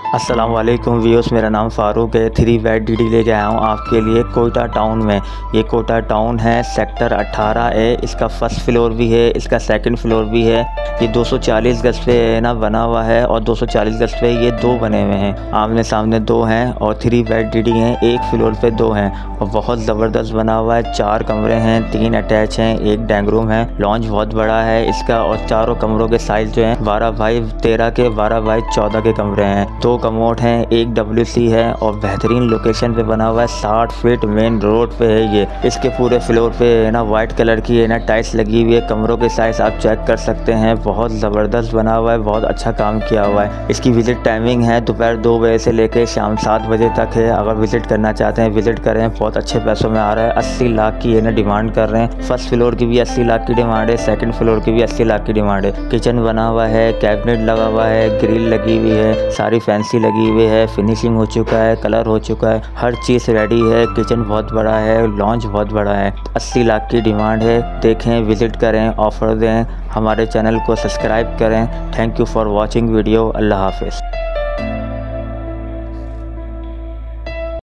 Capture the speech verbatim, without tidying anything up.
अस्सलाम वालेकुम व्यूअर्स, मेरा नाम फ़ारूक है। थ्री बेड डी डी लेके आया हूँ आपके लिए कोयटा टाउन में। ये कोयटा टाउन है, सेक्टर अठारह है। इसका फर्स्ट फ्लोर भी है, इसका सेकंड फ्लोर भी है। ये दो सौ चालीस गज पे ना बना हुआ है और दो सौ चालीस गज पे ये दो बने हुए हैं। आमने सामने दो हैं और थ्री बेड डी डी हैं। एक फ्लोर पे दो हैं और बहुत ज़बरदस्त बना हुआ है। चार कमरे हैं, तीन अटैच हैं, एक डैंग रूम है। लॉन्च बहुत बड़ा है इसका और चारों कमरों के साइज़ जो हैं बारह बाई तेरह के, बारह बाई चौदह के कमरे हैं। दो कमोड हैं, एक डब्ल्यू सी है और बेहतरीन लोकेशन पे बना हुआ है। साठ फीट मेन रोड पे है ये। इसके पूरे फ्लोर पे है ना वाइट कलर की है ना टाइल्स लगी हुई है। कमरों के साइज आप चेक कर सकते हैं, बहुत ज़बरदस्त बना हुआ है, बहुत अच्छा काम किया हुआ है। इसकी विजिट टाइमिंग है दोपहर दो बजे से लेकर शाम सात बजे तक है। अगर विजिट करना चाहते हैं विजिट करें, बहुत अच्छे पैसों में आ रहा है। अस्सी लाख की है ना डिमांड कर रहे हैं। फर्स्ट फ्लोर की भी अस्सी लाख की डिमांड है, सेकंड फ्लोर की भी अस्सी लाख की डिमांड है। किचन बना हुआ है, कैबिनेट लगा हुआ है, ग्रिल लगी हुई है, सारी फैंसी लगी हुई है, फिनिशिंग हो चुका है, कलर हो चुका है, हर चीज़ रेडी है। किचन बहुत बड़ा है, लॉन्च बहुत बड़ा है। अस्सी लाख की डिमांड है। देखें, विजिट करें, ऑफ़र दें, हमारे चैनल को सब्सक्राइब करें। Thank you for watching video. अल्लाह हाफिज़।